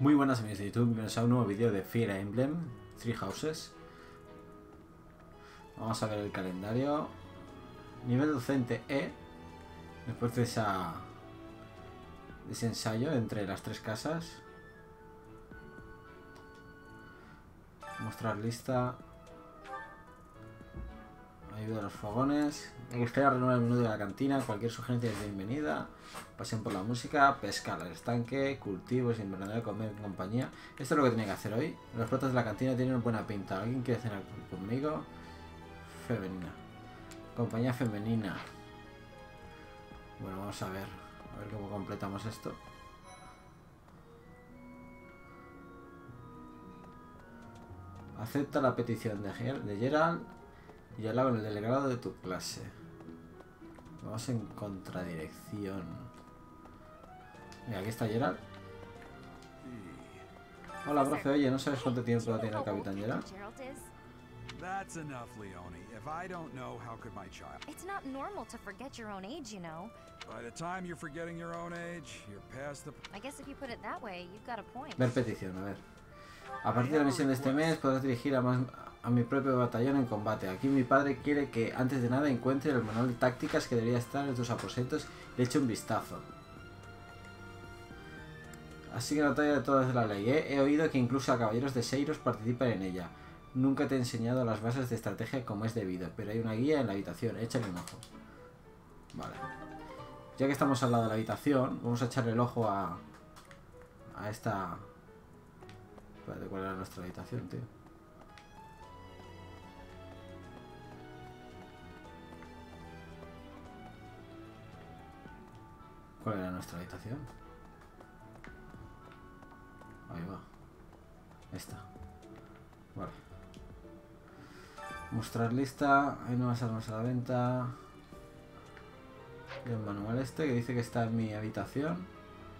Muy buenas amigos de YouTube, bienvenidos a un nuevo vídeo de Fire Emblem Three Houses. Vamos a ver el calendario. Nivel docente E. Después de ese ensayo entre las tres casas. Mostrar lista. Ayuda a los fogones. Me gustaría renovar el menú de la cantina. Cualquier sugerencia es bienvenida. Pasión por la música. Pesca al estanque. Cultivos. Invernadero. Comer en compañía. Esto es lo que tenía que hacer hoy. Los platos de la cantina tienen buena pinta. ¿Alguien quiere cenar conmigo? Femenina. Compañía femenina. Bueno, vamos a ver. A ver cómo completamos esto. Acepta la petición de Gerald y habla con el delegado de tu clase. Vamos en contradirección. Mira, aquí está Gerald. Hola, profe. Oye, ¿no sabes cuánto tiempo va a tener el capitán Gerald? That's enough, Leone. If I don't know, how could my child? It's not normal to forget your own age, you know. By the time you're forgetting your own age, you're past the... I guess if you put it that way, you've got a point. Ver petición, a ver. A partir de la misión de este mes podrás dirigir a mi propio batallón en combate. Aquí mi padre quiere que antes de nada encuentre el manual de tácticas que debería estar en tus aposentos y le eche un vistazo. Así que la batalla de todas de la ley, He oído que incluso a caballeros de Seiros participan en ella. Nunca te he enseñado las bases de estrategia como es debido, pero hay una guía en la habitación, échale un ojo. Vale. Ya que estamos al lado de la habitación, vamos a echarle el ojo a esta... Espérate, ¿cuál era nuestra habitación, tío? ¿Cuál era nuestra habitación? Ahí va. Esta. Vale. Mostrar lista. Hay nuevas armas a la venta. Y el manual este que dice que está en mi habitación.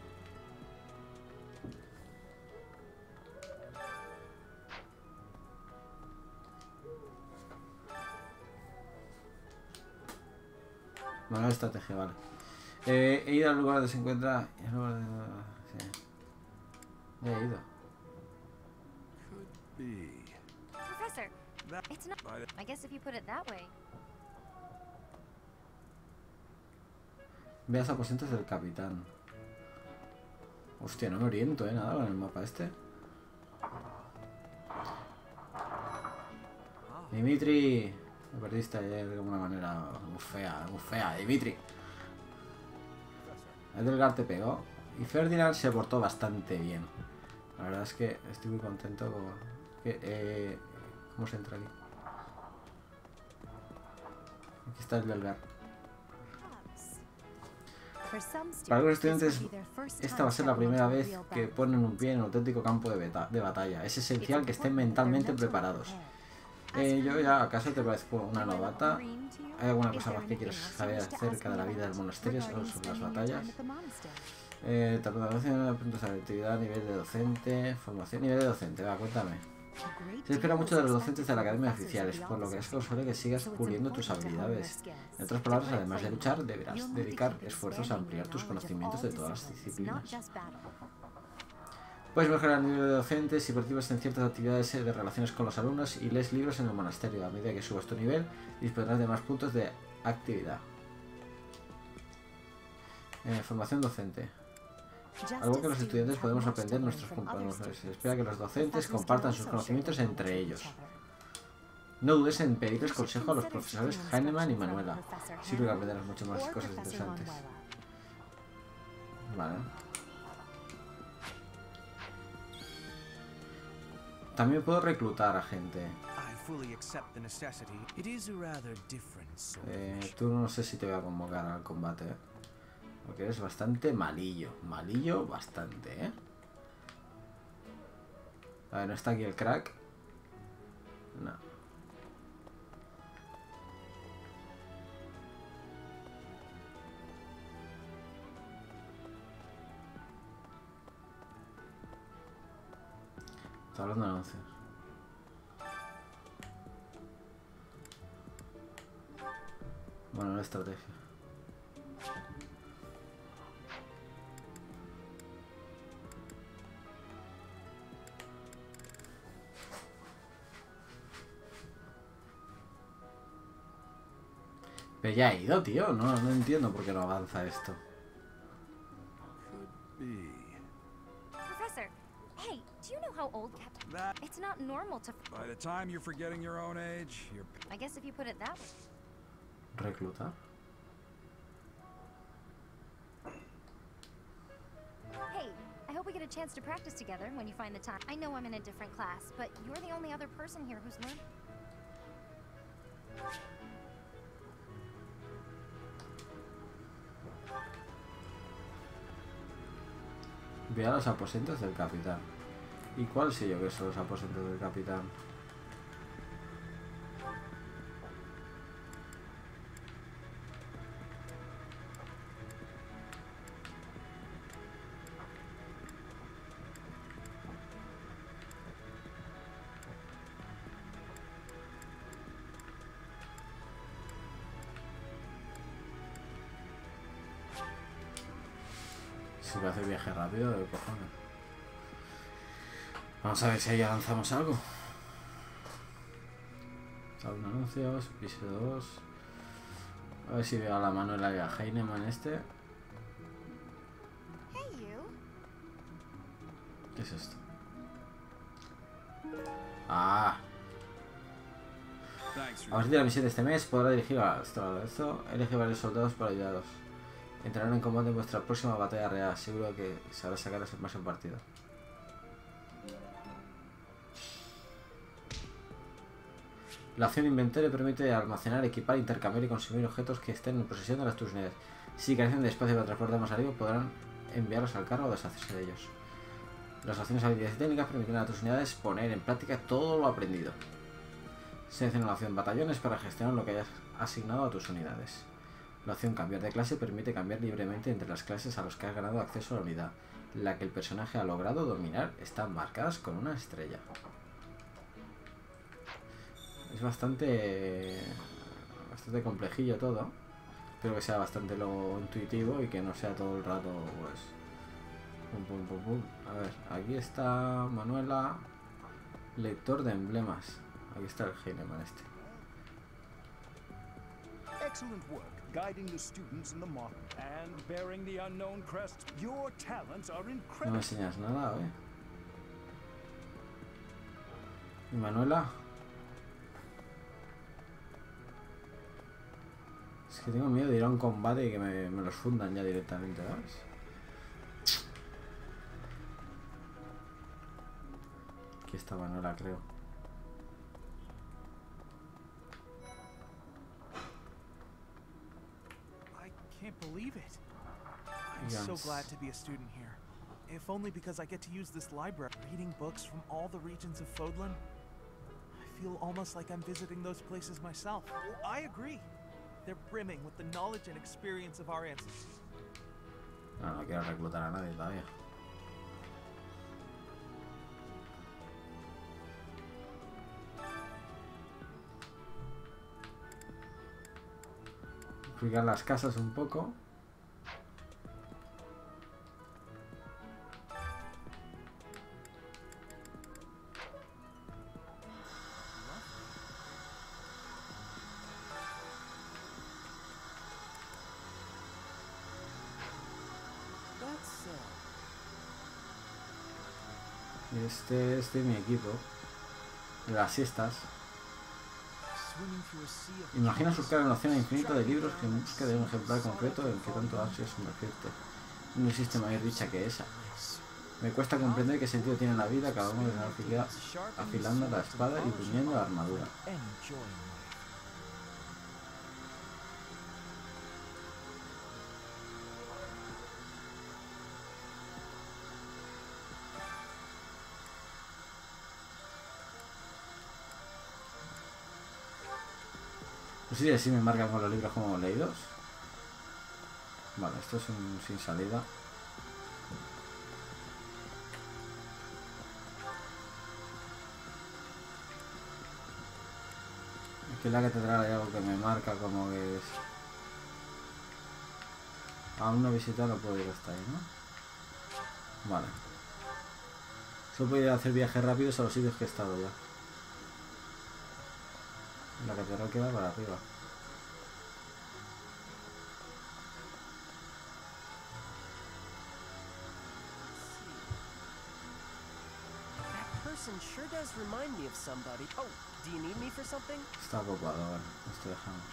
Manual de estrategia, vale. He ido al lugar donde se encuentra... Sí. He ido. Could be. Professor, it's not... I guess if you put it that way. Ve a los aposentos del capitán. Hostia, no me oriento, nada con el mapa este. Dimitri, me perdiste ayer de alguna manera muy fea, Dimitri. Edelgard te pegó y Ferdinand se portó bastante bien. La verdad es que estoy muy contento con... ¿Cómo se entra aquí? Aquí está Edelgard. Para algunos estudiantes, esta va a ser la primera vez que ponen un pie en un auténtico campo de batalla. Es esencial que estén mentalmente preparados. Yo ya, ¿acaso te parezco una novata? ¿Hay alguna cosa más que quieras saber acerca de la vida del monasterio o sobre las batallas? Puntos de actividad, nivel de docente, formación, nivel de docente, va, cuéntame. Se espera mucho de los docentes de la academia oficiales, por lo que es posible que sigas puliendo tus habilidades. En otras palabras, además de luchar, deberás dedicar esfuerzos a ampliar tus conocimientos de todas las disciplinas. Puedes mejorar el nivel de docente si participas en ciertas actividades de relaciones con los alumnos y lees libros en el monasterio. A medida que subas tu nivel, dispondrás de más puntos de actividad. Formación docente. Algo que los estudiantes podemos aprender de nuestros compañeros. Se espera que los docentes compartan sus conocimientos entre ellos. No dudes en pedirles consejo a los profesores Heinemann y Manuela. Sirve que aprenderás mucho más cosas interesantes. Vale. También puedo reclutar a gente. Tú no sé si te voy a convocar al combate, porque eres bastante malillo. Malillo bastante, A ver, ¿no está aquí el crack? No. Está hablando de anuncios. Bueno, la estrategia. Pero ya he ido, tío. No entiendo por qué no avanza esto. Professor, hey, do you know how old Captain... That It's not normal to... by the time you're forgetting your own age, you're I guess if you put it that way. Reclutar. Hey, I hope we get a chance to practice together when you find the time. I know I'm in a different class, but you're the only other person here who's learned... Ve a los aposentos del capitán. ¿Y cuál sé yo que son los aposentos del capitán? Se puede hacer viaje rápido de cojones. Vamos a ver si ahí avanzamos algo. Algún anuncio, piso 2. A ver si veo a la Manuela y a Heinemann este. Hey, you. ¿Qué es esto? Ah. thanks. A partir de la misión de este mes podrá dirigir a esto. Elige varios soldados para ayudaros. Entrarán en combate en vuestra próxima batalla real. Seguro que sabrá sacaros el más en partido. La opción inventario permite almacenar, equipar, intercambiar y consumir objetos que estén en posesión de las tus unidades. Si carecen de espacio para transportar más arriba, podrán enviarlos al carro o deshacerse de ellos. Las opciones habilidades y técnicas permitirán a tus unidades poner en práctica todo lo aprendido. Selecciona la opción batallones para gestionar lo que hayas asignado a tus unidades. La opción cambiar de clase permite cambiar libremente entre las clases a las que has ganado acceso a la unidad. La que el personaje ha logrado dominar están marcadas con una estrella. Es bastante complejillo todo. Espero que sea bastante lo intuitivo y que no sea todo el rato pues pum pum pum pum. A ver, aquí está Manuela, lector de emblemas. Aquí está el Heinemann este. Excellent work guiding the students in the market and bearing the unknown crest. Your talents are No me incredible. enseñas nada, ¿eh? ¿Y Manuela? Es que tengo miedo de ir a un combate y que me los fundan ya directamente, ¿sabes? Aquí está Manuela, creo. I can't believe it. I'm Yes. so glad to be a student here. If only because I get to use this library, reading books from all the regions of Fodlan. I feel almost like I'm visiting those places myself. I agree. They're brimming with the knowledge and experience of our ancestors. No, no quiero reclutar a nadie todavía. Explicar las casas un poco. That's Y este es de mi equipo. De las siestas. swimming through a sea of Imagina surcar en un océano infinito de libros que en busca de un ejemplar concreto en que tanto ansias sumergirte. No existe mayor dicha que esa. Me cuesta comprender qué sentido tiene la vida cada uno de la afilando la espada y puñendo la armadura. enjoying life. No sé si así me marcan con los libros como leídos. Vale, esto es un sin salida. Aquí en la catedral hay algo que me marca como que es... Aún no visita, no puedo ir hasta ahí, ¿no? Vale. Solo puedo ir a hacer viajes rápidos a los sitios que he estado ya. La catedral queda para arriba. person sure does remind me of somebody. Oh, do you need me for something? Está ocupado, bueno, esto dejamos.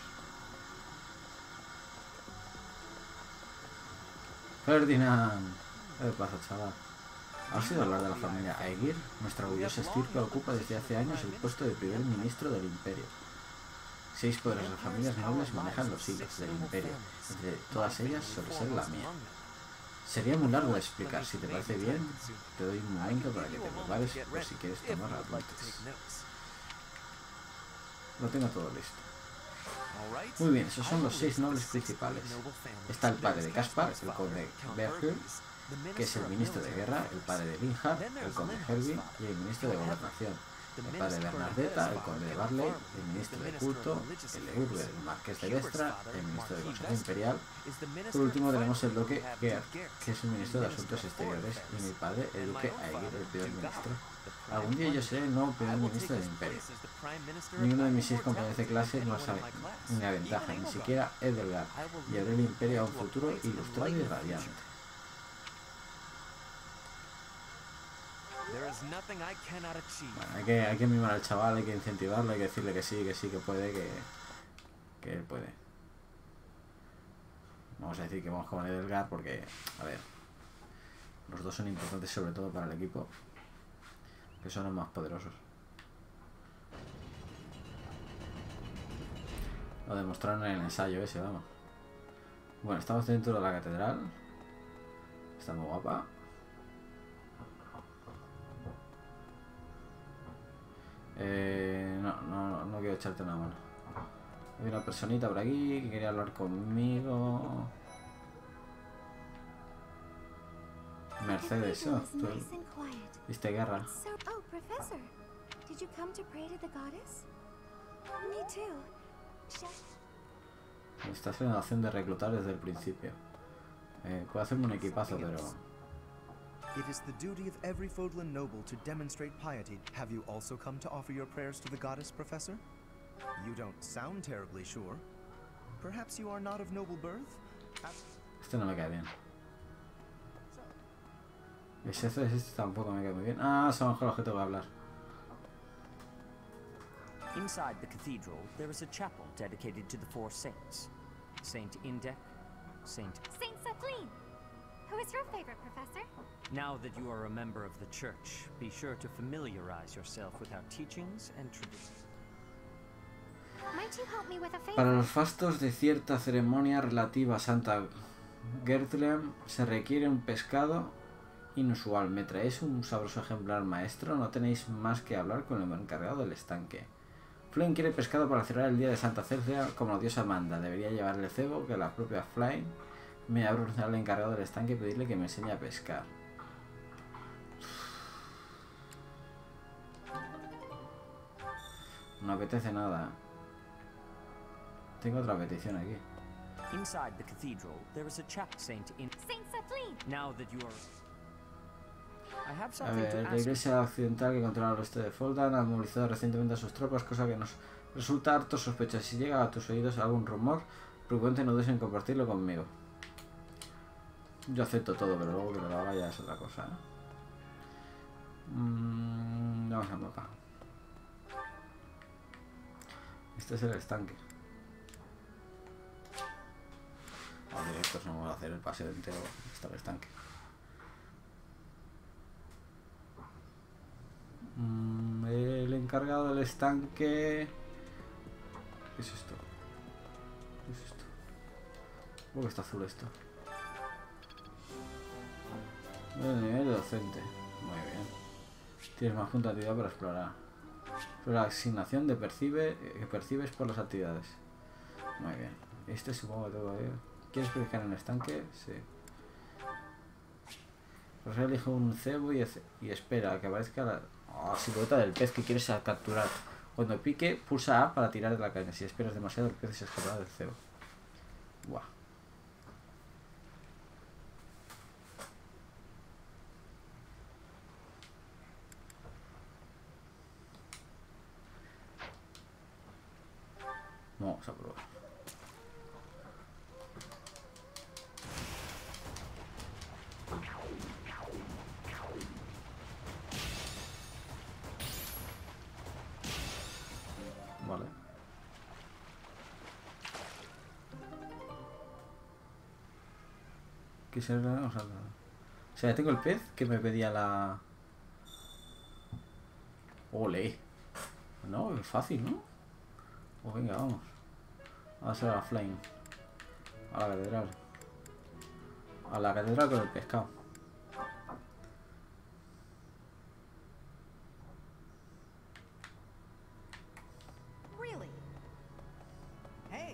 Ferdinand. ¿Qué pasa, chaval? ¿Has oído hablar de la familia Aegir? Nuestra orgullosa estirpe ocupa desde hace años el puesto de primer ministro del imperio. 6 poderosas familias nobles manejan los hilos del imperio. Entre todas ellas suele ser la mía. Sería muy largo de explicar. Si te parece bien, te doy un momento para que te prepares por si quieres tomar apuntes. Lo tengo todo listo. Muy bien, esos son los 6 nobles principales. Está el padre de Caspar, el conde Berger, que es el ministro de guerra, el padre de Linhard, el conde Hervin y el ministro de gobernación. El padre de Bernardetta, el conde de Barley, el ministro de culto, el de Urbe, el marqués de Vestra, el ministro de consejo imperial. Por último tenemos el duque Gerd, que es el ministro de asuntos exteriores, y mi padre, el duque Aegir, el primer ministro. Algún día yo seré el nuevo primer ministro del imperio. Ninguno de mis 6 compañeros de clase no sabe ni la ventaja, ni siquiera Edelgard, y haré el imperio a un futuro ilustrado y radiante. Bueno, hay que mimar al chaval, hay que incentivarlo, hay que decirle que sí, que puede, que él puede. Vamos a decir que vamos con Edelgard porque, a ver, los dos son importantes sobre todo para el equipo, que son los más poderosos. Lo demostraron en el ensayo ese, vamos. Bueno, estamos dentro de la catedral. Está muy guapa. No quiero echarte una mano. Hay una personita por aquí que quería hablar conmigo. Mercedes, ¿no? ¿Tú viste guerra? Oh, Professor. Did you come to pray to the goddess? Me too. Estás en la opción de reclutar desde el principio. Puedo hacerme un equipazo, pero... It is the duty of every Fodlan noble to demonstrate piety. Have you also come to offer your prayers to the goddess, Professor? You don't sound terribly sure. Perhaps you are not of noble birth? Este no me cae bien. Este tampoco me cae muy bien. Ah, son con los que tengo que hablar. Inside the cathedral, there is a chapel dedicated to the 4 saints. Saint Indech, Saint Sathleen! Who is your favorite, Professor? Now that you are a member of the church, be sure to familiarize yourself with our teachings and traditions. Might you help me with a favor? Para los fastos de cierta ceremonia relativa a Santa Gertrude se requiere un pescado inusual. ¿Me traéis un sabroso ejemplar, maestro? No tenéis más que hablar con el encargado del estanque. Flynn quiere pescado para celebrar el día de Santa Cercia como la diosa manda. Debería llevarle cebo que la propia Flynn me ha pronunciado al encargado del estanque y pedirle que me enseñe a pescar. No apetece nada. Tengo otra petición aquí. Inside the cathedral, there is a chapel Saint Sathleen! Now that you are... I have A something ver, to la ask. iglesia occidental que controla el oeste de Foldan ha movilizado recientemente a sus tropas, cosa que nos resulta harto sospechosa. Si llega a tus oídos algún rumor, frecuente no dudes en compartirlo conmigo. Yo acepto todo, pero luego que lo haga ya es otra cosa, ¿eh? Vamos al mapa. Este es el estanque. Vamos directos, no vamos a hacer el paseo entero hasta el estanque. El encargado del estanque... ¿Qué es esto? ¿Qué es esto? ¿Cómo que está azul esto? Nivel docente. Muy bien. Tienes más actividad para explorar. Pero la asignación de que percibes por las actividades. Muy bien. Este supongo que tengo que ver. ¿Quieres pescar en el estanque? Sí. Pues elige un cebo y espera a que aparezca la silueta del pez que quieres capturar. Cuando pique, pulsa A para tirar de la caña. Si esperas demasiado, el pez se escapará del cebo. Buah. Vamos a probar. vamos a... O sea, ya tengo el pez que me pedía la... Ole. No, es fácil, ¿no? Pues venga, vamos. Vamos a hacer a la Flame. A la catedral. A la catedral con el pescado. Really? Hey.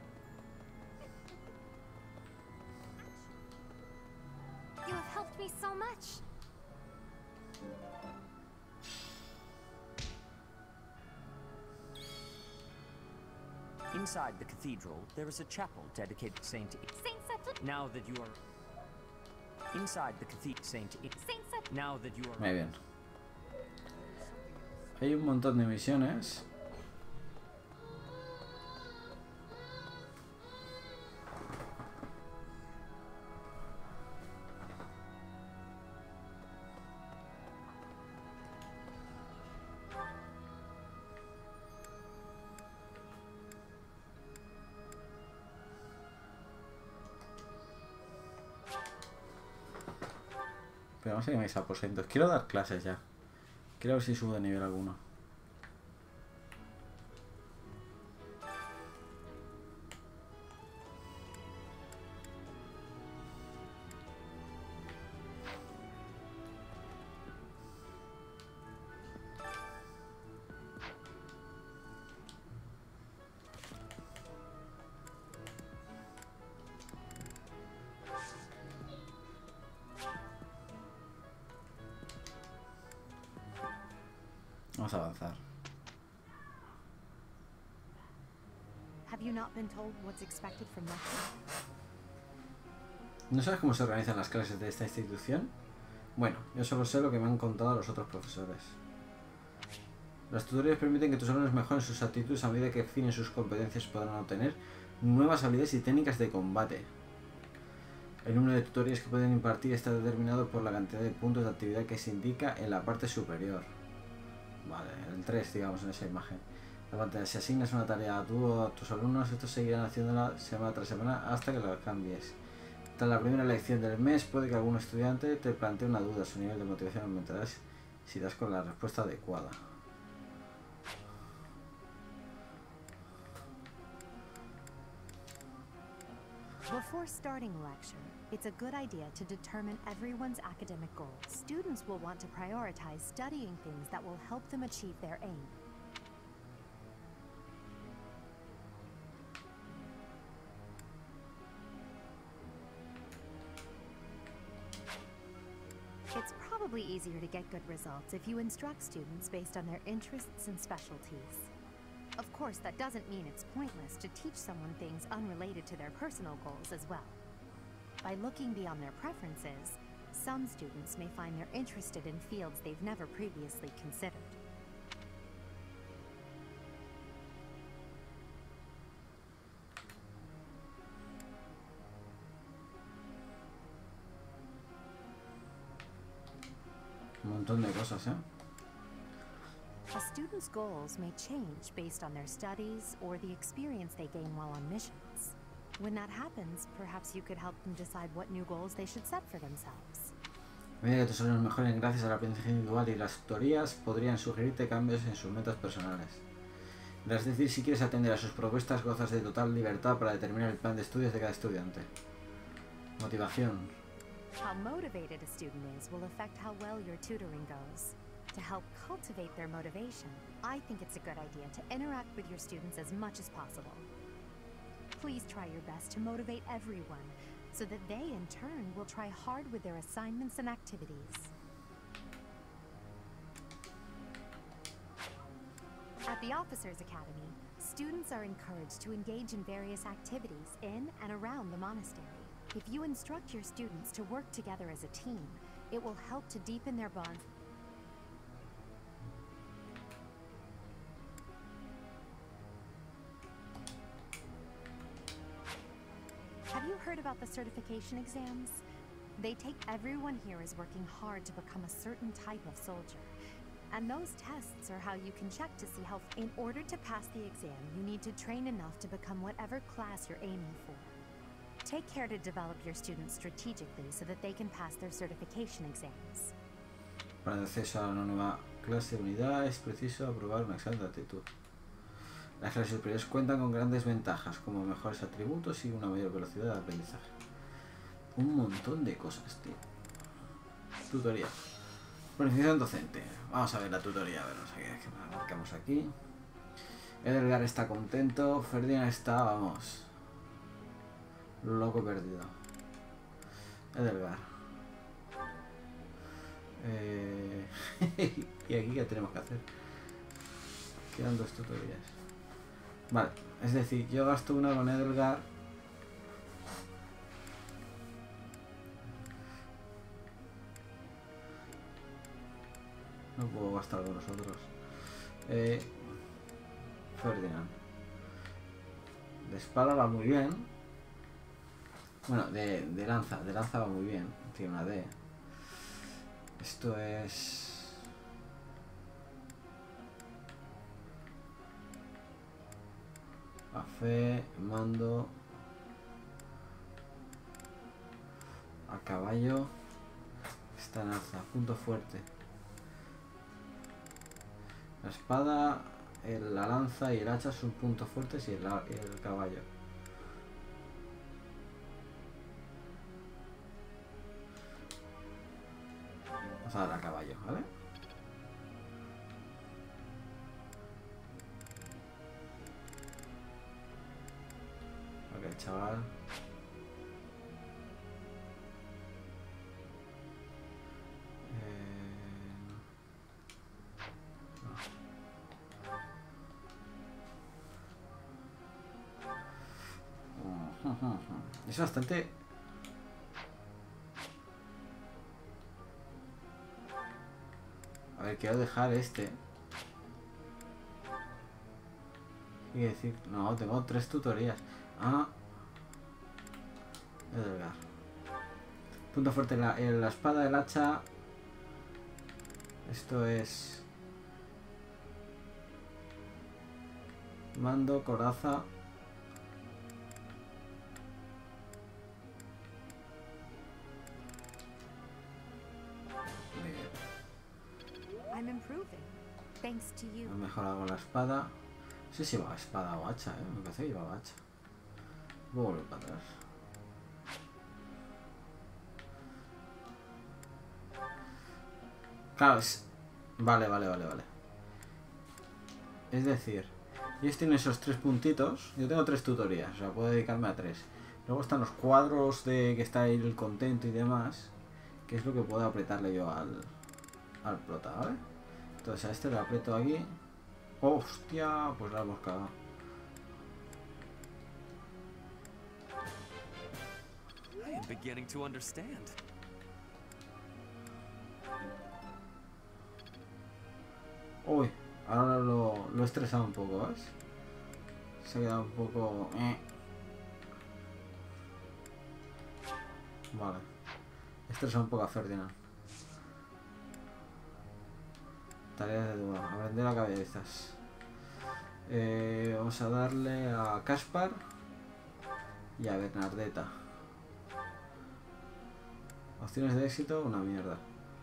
You have helped me so much. Inside the cathedral, there is a chapel dedicated to Saint Saint Sepulchre. Now that you are inside the cathedral, Saint Sepulchre. Now that you are Muy bien. Hay un montón de misiones. Pero vamos a ir a mis aposentos. Quiero dar clases ya. Quiero ver si subo de nivel alguno. Vamos a avanzar. Have you not been told what's expected from lecture? ¿No sabes cómo se organizan las clases de esta institución? Bueno, yo solo sé lo que me han contado los otros profesores. Los tutoriales permiten que tus alumnos mejoren sus actitudes a medida que afinen sus competencias y podrán obtener nuevas habilidades y técnicas de combate. El número de tutoriales que pueden impartir está determinado por la cantidad de puntos de actividad que se indica en la parte superior. Vale, el 3, digamos, en esa imagen. La pantalla, si asignas una tarea a tú o a tus alumnos, estos seguirán haciéndola semana tras semana hasta que la cambies. Tras la primera lección del mes, puede que algún estudiante te plantee una duda. Su nivel de motivación aumentará si das con la respuesta adecuada. Before starting a lecture, it's a good idea to determine everyone's academic goals. Students will want to prioritize studying things that will help them achieve their aim. It's probably easier to get good results if you instruct students based on their interests and specialties. Of course, that doesn't mean it's pointless to teach someone things unrelated to their personal goals as well. By looking beyond their preferences, some students may find they're interested in fields they've never previously considered. Un montón de cosas, ¿eh? A student's goals may change based on their studies or the experience they gain while on missions. When that happens, perhaps you could help them decide what new goals they should set for themselves. A medida que tus alumnos mejoren gracias al aprendizaje individual y las tutorías, podrían sugerirte cambios en sus metas personales. Es decir, si quieres atender a sus propuestas, gozas de total libertad para determinar el plan de estudios de cada estudiante. Motivación. How motivated a student is will affect how well your tutoring goes. To help cultivate their motivation, I think it's a good idea to interact with your students as much as possible. Please try your best to motivate everyone, so that they, in turn, will try hard with their assignments and activities. At the Officers Academy, students are encouraged to engage in various activities in and around the monastery. If you instruct your students to work together as a team, it will help to deepen their bonds. Have you heard about the certification exams? They take everyone here is working hard to become a certain type of soldier. And those tests are how you can check to see how... In order to pass the exam, you need to train enough to become whatever class you're aiming for. Take care to develop your students strategically so that they can pass their certification exams. Para el acceso a una nueva clase de unidad es preciso aprobar un examen de aptitud. Las clases superiores cuentan con grandes ventajas, como mejores atributos y una mayor velocidad de aprendizaje. Un montón de cosas, tío. Tutoría. Planificación docente. Vamos a ver la tutoría, a ver, no sé qué marcamos aquí. Edelgar está contento, Ferdinand está, vamos, loco perdido. Edelgar. ¿Y aquí qué tenemos que hacer? Quedan 2 tutorías. Vale, es decir, yo gasto una con Edelgar. No puedo gastar con los otros. Ferdinand. De espada va muy bien. Bueno, de lanza va muy bien. Tiene una D. Esto es... A fe, mando... A caballo. Está en alza, punto fuerte. La espada, la lanza y el hacha son puntos fuertes y el caballo. Vamos a dar a caballo, ¿vale? Ok, chaval. Es bastante... A ver, quiero dejar este. Y decir... No, tengo 3 tutorías. Ah. Edelgar. Punto fuerte en la espada, el hacha. Esto es... Mando, coraza. I'm improving, thanks to you. He mejorado con la espada. No sé si llevaba espada o hacha, me parece que llevaba hacha. Voy a volver para atrás. Claro, es... Vale. Es decir, ellos tienen esos 3 puntitos. Yo tengo 3 tutorías, o sea, puedo dedicarme a 3. Luego están los cuadros de que está ahí el contento y demás, que es lo que puedo apretarle yo al prota, ¿vale? Entonces a este le aprieto aquí. ¡Hostia! Pues la hemos cagado. I am beginning to understand. Uy, ahora lo he estresado un poco, ¿ves? Se ha quedado un poco... Vale. He estresado un poco a Ferdinand. Tareas de duda. Aprender a cabezas. Vamos a darle a Caspar y a Bernardetta. Opciones de éxito, una mierda.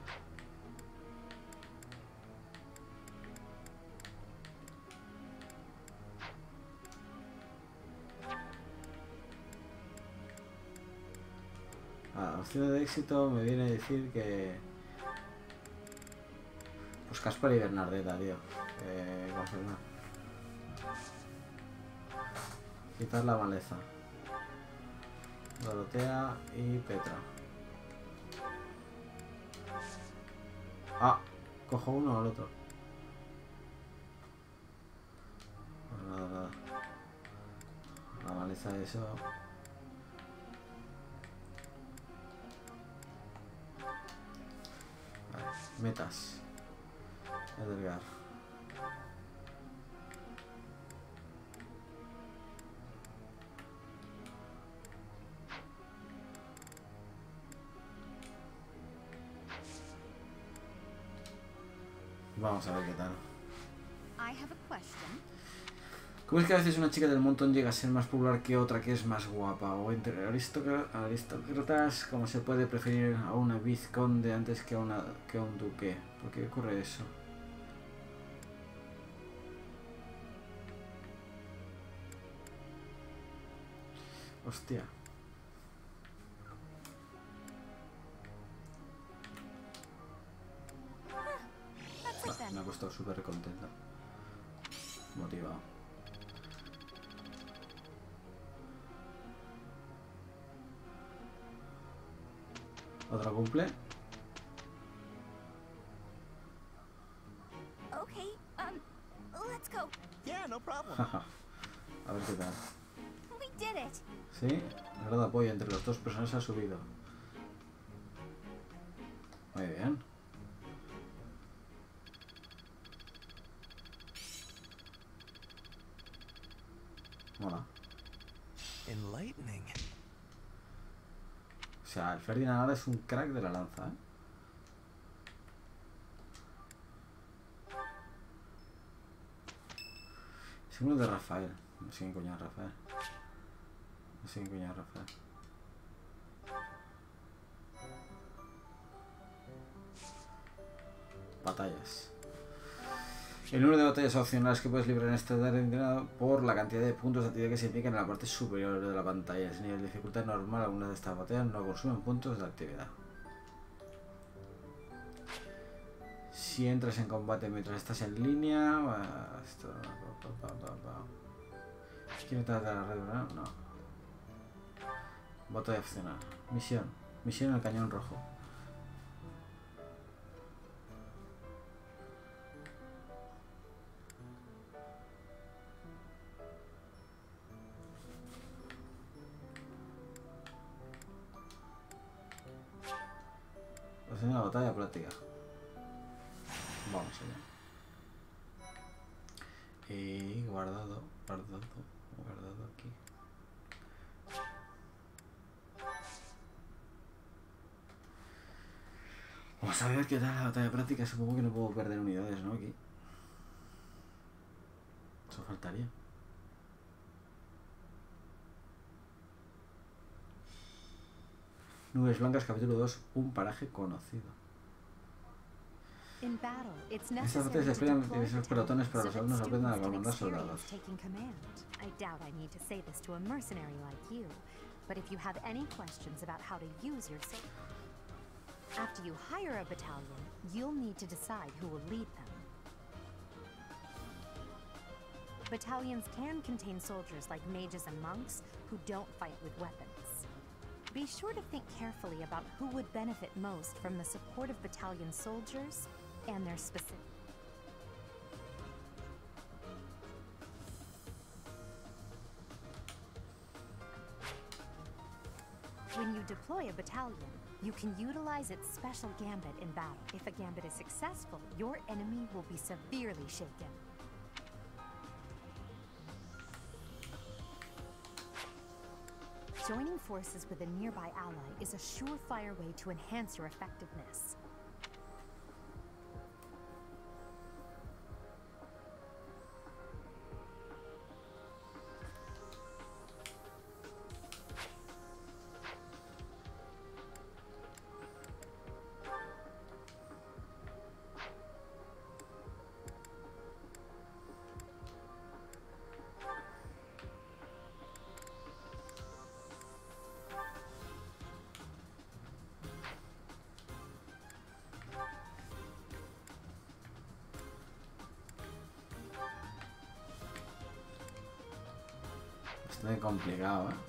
Opciones de éxito me viene a decir que... Pues Caspar y Bernardetta, tío. Confirmar. Quitar la maleza. Dorotea y Petra. Ah, cojo uno o el otro. Pues nada. La maleza de eso. Vale, metas. Edelgar. Vamos a ver qué tal. I have a question. ¿Cómo es que a veces una chica del montón llega a ser más popular que otra que es más guapa? O entre aristócratas, ¿cómo se puede preferir a una vizconde antes que a un duque? ¿Por qué ocurre eso? Hostia. Me ha puesto súper contento. Motivado. ¿Otro cumple? Okay, let's go. Yeah, no problem. A ver qué tal. We did it. ¿Sí? El grado de apoyo entre las dos personas ha subido. Muy bien. Mola. Enlightening. O sea, el Ferdinand ahora es un crack de la lanza, ¿eh? Símbolo de Rafael. No sé quién coño es Rafael. No sé quién coño es Rafael. Batallas. El número de batallas opcionales que puedes librar en este área determinado por la cantidad de puntos de actividad que se indican en la parte superior de la pantalla. Es nivel de dificultad normal. Algunas de estas batallas no consumen puntos de actividad. Si entras en combate mientras estás en línea... Esto... ¿Quién te da la red? No. Batalla opcional. Misión. Misión en el cañón rojo. Haciendo una batalla práctica. Vamos allá. Y guardado aquí. Vamos a ver qué tal la batalla práctica. Supongo que no puedo perder unidades, ¿no? Aquí. Eso faltaría. Nubes Blancas, capítulo 2, un paraje conocido. Estas batallas despliegan diversos pelotones para los alumnos aprendan a comandar soldados. I doubt I need to say this to a mercenary like you, but if you have any questions about how to use your sword, after you hire a battalion, you'll need to decide who will lead them. Battalions can contain soldiers like mages and monks who don't fight with weapons. Be sure to think carefully about who would benefit most from the support of battalion soldiers and their specific. When you deploy a battalion, you can utilize its special gambit in battle. If a gambit is successful, your enemy will be severely shaken. Joining forces with a nearby ally is a surefire way to enhance your effectiveness. Bastante complicado, ¿eh?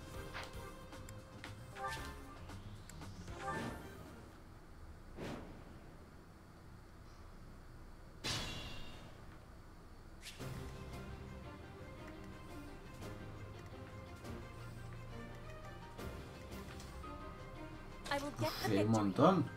Uf, hay un montón.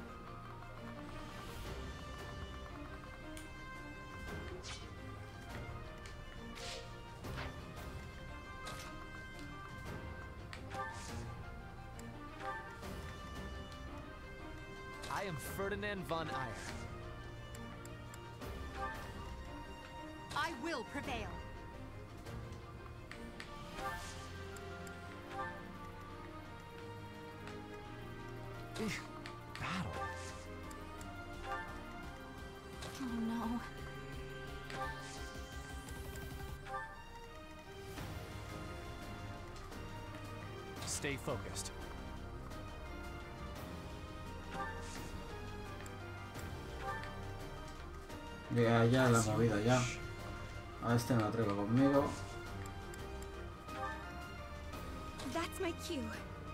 I am Ferdinand von Eyre. I will prevail. battle. Oh no. Stay focused. Ya, ya la he movido ya. A este me lo traigo conmigo. That's my cue.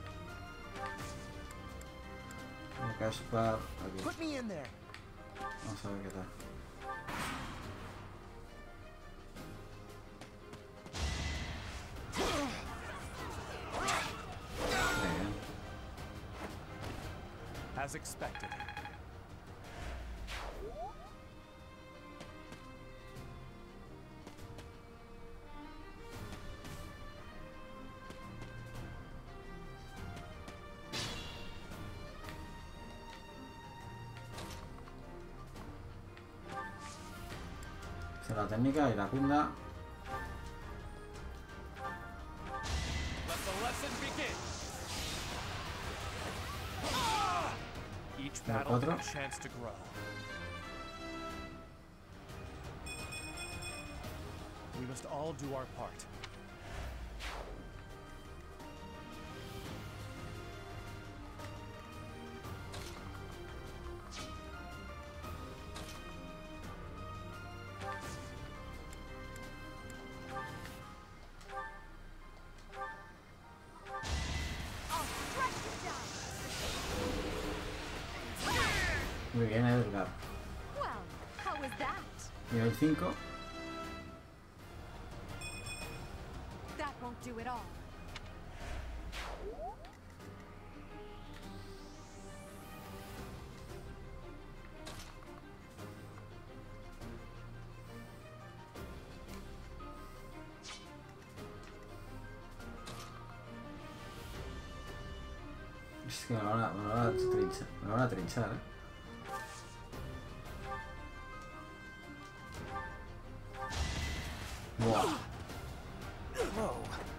Voy a Caspar aquí. Put me in there. Vamos a ver qué tal. Muy bien. As expected. Esta es la técnica y la cunda. Let the lesson begin. Each battle cuatro. a chance to grow. We must all do our part. Muy bien, Edgar. Well, how was that? Nivel 5. That won't do it all. Es que me lo van a trinchar, ¿eh? Buah. Whoa.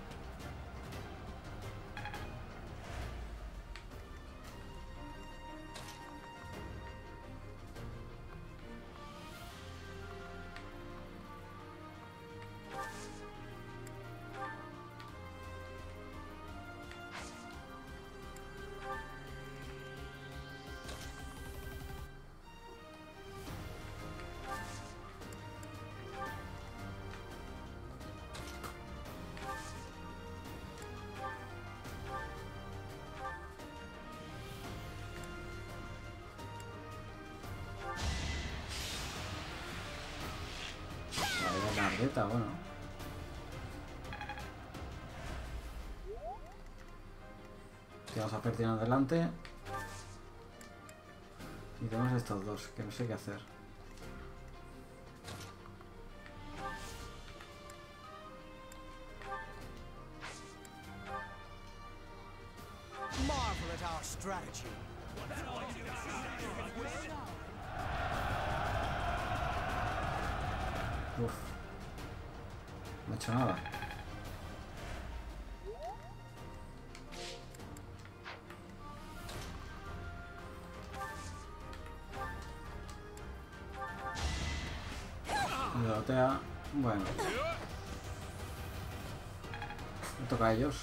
Vaya carreta, bueno. Vamos a Pertino adelante. Y tenemos estos dos, que no sé qué hacer. Marvel at our strategy. Uf. No he hecho nada. Me dotea. Bueno. Me toca a ellos.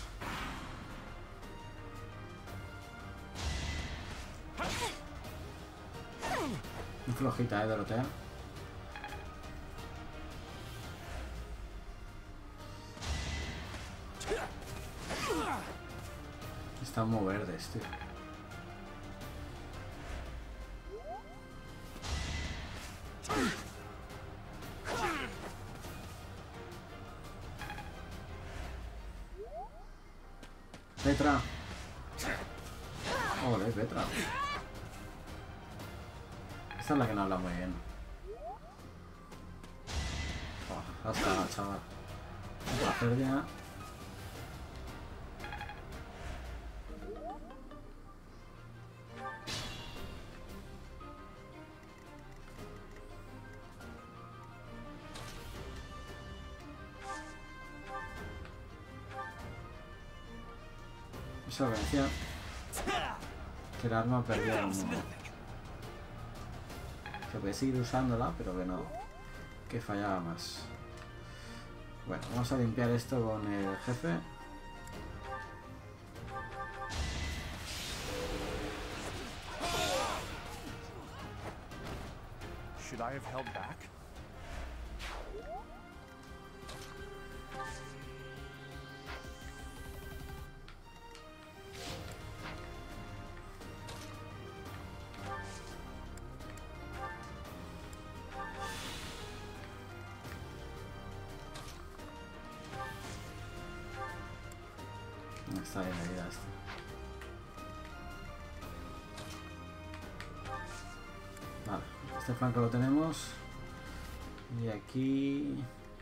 Muy flojita, Dorotea. Están muy verdes, tío. Petra. Joder, Petra. Esta es la que no habla muy bien. Oh, hasta, chaval. Otra pérdida. Eso lo que decía. Que el arma perdía como... Que puede seguir usándola, pero que no... Que fallaba más. Bueno, vamos a limpiar esto con el jefe. Should I have held back? Está bien la vida esta. Vale, este flanco lo tenemos. Y aquí...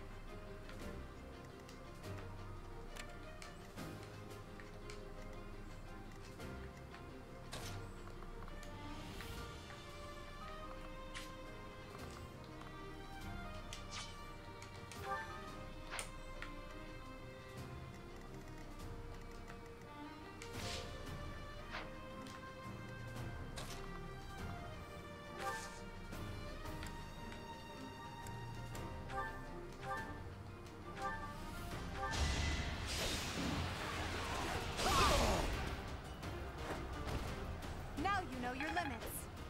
Now you know your limits.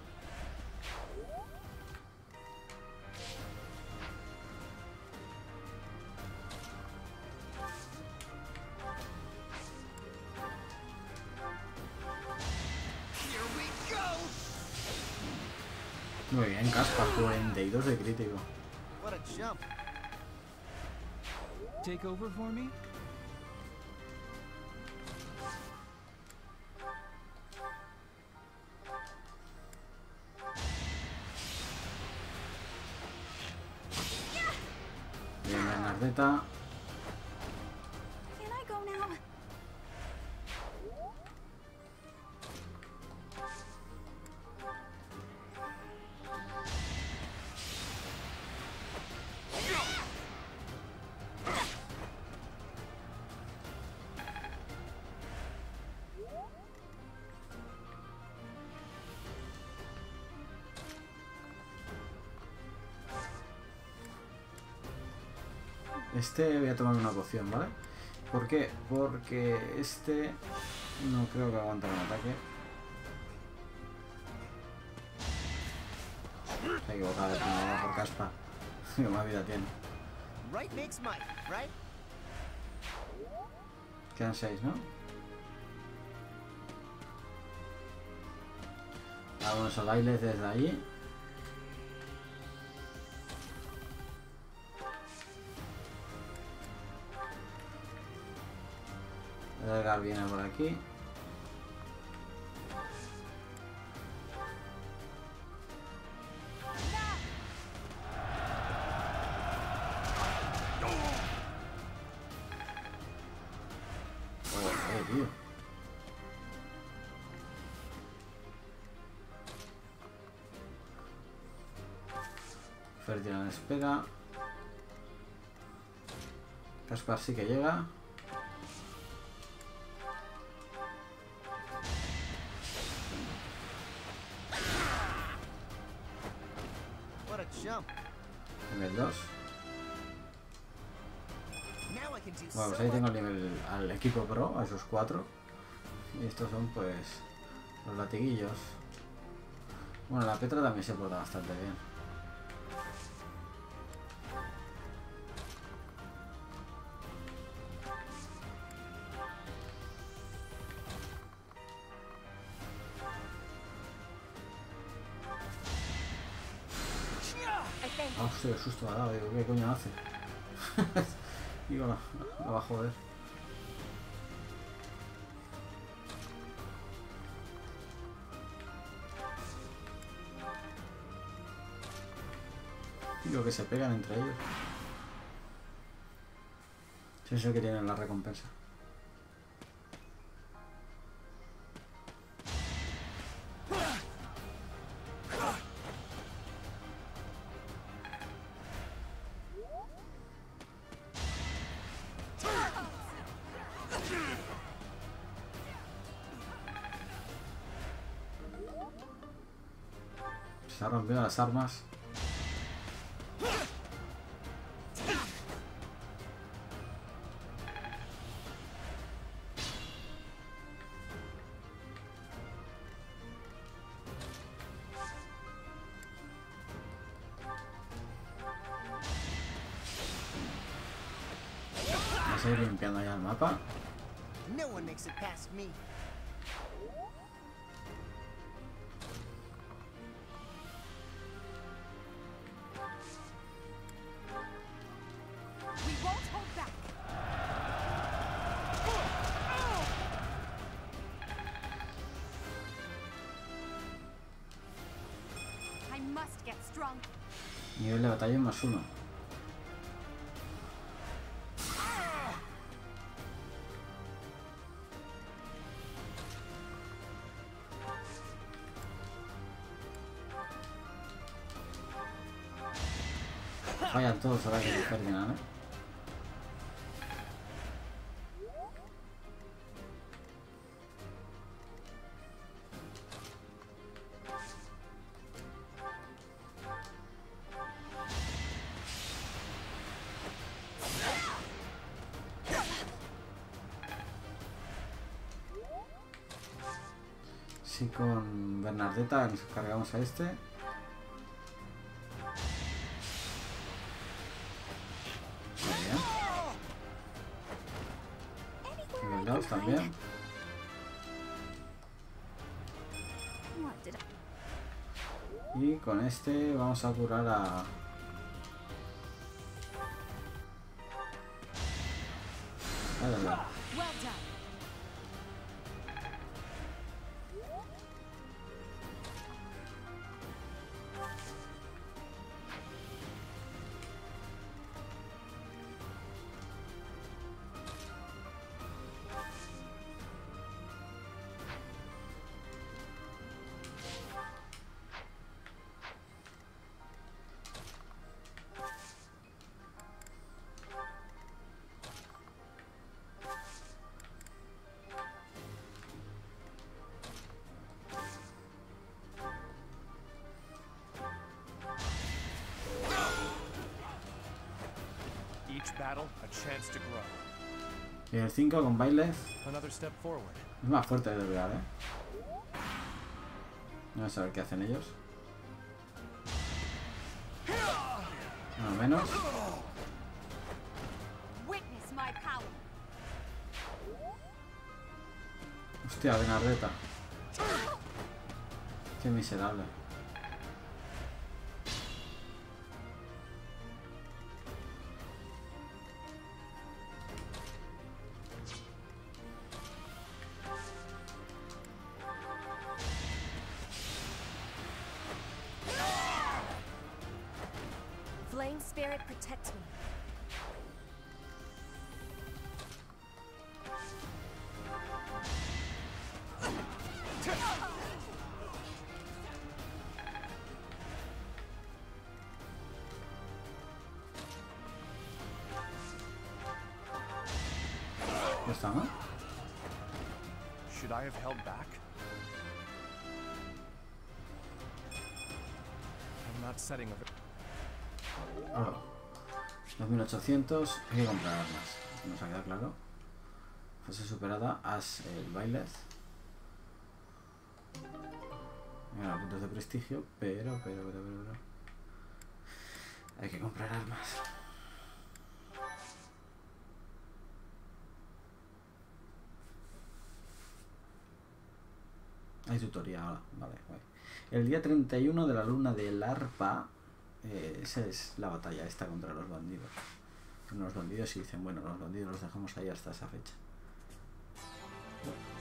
Muy bien, Caspa, 42 de crítico. What a jump. Take over for me? Bien, Bernardeta. Can I go now? Este voy a tomar una poción, ¿vale? ¿Por qué? Porque este no creo que aguante un ataque. Se ha equivocado de primera por Caspa. Que más vida tiene. Right makes might, right? Quedan 6, ¿no? Vamos a bailes desde allí. Edgar viene por aquí. Joder, tío. Ferdinand espera. Caspar sí que llega. What a jump. Nivel 2. Now I can do Bueno, pues so ahí tengo much. el nivel al equipo pro, a esos 4. Y estos son pues los latiguillos. Bueno, la Petra también se porta bastante bien. I think. Ah, hostia, qué susto me ha dado. Digo, ¿qué coño hace? Digo, no va a joder. Digo que se pegan entre ellos. Es eso que tienen la recompensa. Se han rompido las armas. Vamos a ir limpiando ya el mapa. No one makes it past me. We won't hold back. I must get strong. Nivel de batalla +1. Vayan todos ahora que terminan, ¿eh? Sí, con Bernardetta nos cargamos a este. También. Y con este vamos a curar a... Battle, a chance to grow. Y el 5 con Byleth Another step forward. es más fuerte de pegar, ¿eh? Vamos a ver qué hacen ellos. Uno menos. Witness my power. Hostia, Bernardetta. Qué miserable. Flame spirit protect me. Ya está, ¿no? Should I have held back? I'm not setting a... Oro. 2800. Hay que comprar armas. Nos ha quedado claro. Fase superada. As el Byleth. Mira, puntos de prestigio. Pero. Hay que comprar armas. Hay tutorial ahora. Vale. El día 31 de la luna del arpa. Esa es la batalla esta contra los bandidos. Los bandidos y dicen, bueno, los bandidos los dejamos ahí hasta esa fecha. Bueno.